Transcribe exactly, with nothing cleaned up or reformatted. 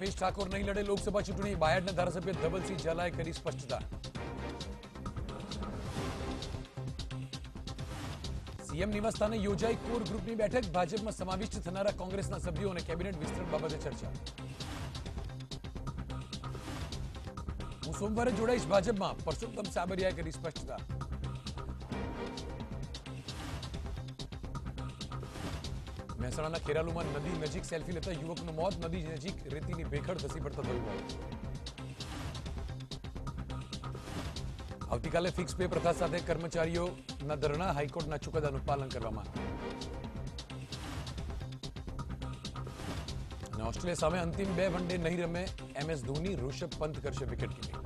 અલ્પેશ ઠાકોર નહીં લડે લોકસભા ચૂંટણી, બાયડના ધારાસભ્ય ધવલસિંહ ઝાલાએ કરી સ્પષ્ટતા. સીએમ નિવાસસ્થાને યોજાઈ કોર ગ્રુપની બેઠક, ભાજપમાં સમાવિષ્ટ થનારા કોંગ્રેસના સભ્યો અને કેબિનેટ વિસ્તરણ બાબતે ચર્ચા. હું સોમવારે જોડાઈશ ભાજપમાં, પરસોત્તમ સાબરિયાએ કરી સ્પષ્ટતા. મહેસાણાના ખેરાલુમાં નદી નજીક સેલ્ફી લેતા યુવકનું મોત, નદી નજીક રેતીની ભેખડ ધસી પડતા થયું મોત. આવતીકાલે ફિક્સ પે પ્રથા સાથે કર્મચારીઓના ધરણા, હાઈકોર્ટના ચુકાદાનું પાલન કરવામાં. અને ઓસ્ટ્રેલિયા સામે અંતિમ બે વનડે નહીં રમે એમ એસ ધોની, ઋષભ પંત કરશે વિકેટ કીપિંગ.